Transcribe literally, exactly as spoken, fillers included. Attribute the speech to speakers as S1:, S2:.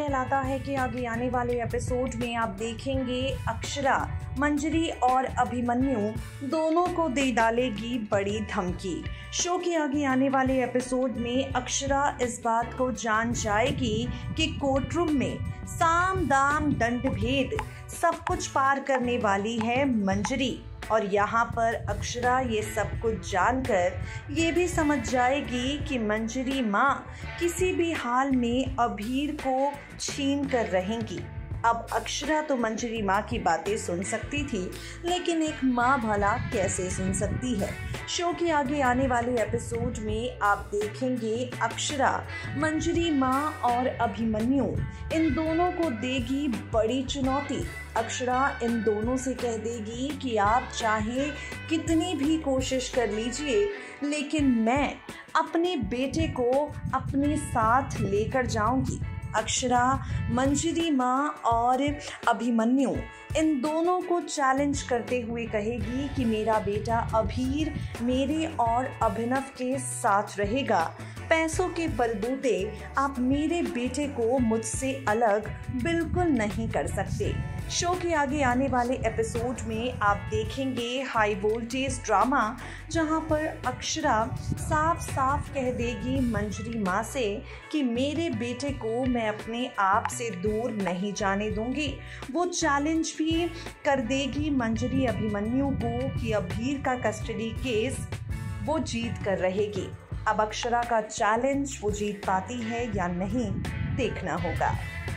S1: ख्याल आता है कि आगे आने वाले एपिसोड में आप देखेंगे अक्षरा मंजरी और अभिमन्यु दोनों को दे डालेगी बड़ी धमकी। शो के आगे आने वाले एपिसोड में अक्षरा इस बात को जान जाएगी कि कोर्ट रूम में साम दाम दंड भेद सब कुछ पार करने वाली है मंजरी, और यहाँ पर अक्षरा ये सब कुछ जानकर ये भी समझ जाएगी कि मंजरी माँ किसी भी हाल में अभीर को छीन कर रहेंगी। अब अक्षरा तो मंजरी माँ की बातें सुन सकती थी, लेकिन एक माँ भला कैसे सुन सकती है। शो के आगे आने वाले एपिसोड में आप देखेंगे अक्षरा मंजरी माँ और अभिमन्यु इन दोनों को देगी बड़ी चुनौती। अक्षरा इन दोनों से कह देगी कि आप चाहे कितनी भी कोशिश कर लीजिए, लेकिन मैं अपने बेटे को अपने साथ लेकर जाऊंगी। अक्षरा मंजरी माँ और अभिमन्यु इन दोनों को चैलेंज करते हुए कहेगी कि मेरा बेटा अभीर मेरे और अभिनव के साथ रहेगा। पैसों के बलबूते आप मेरे बेटे को मुझसे अलग बिल्कुल नहीं कर सकते। शो के आगे आने वाले एपिसोड में आप देखेंगे हाई वोल्टेज ड्रामा, जहां पर अक्षरा साफ साफ कह देगी मंजरी माँ से कि मेरे बेटे को मैं अपने आप से दूर नहीं जाने दूंगी। वो चैलेंज भी कर देगी मंजरी अभिमन्यु को कि अभीर का कस्टडी केस वो जीत कर रहेगी। अब अक्षरा का चैलेंज वो जीत पाती है या नहीं, देखना होगा।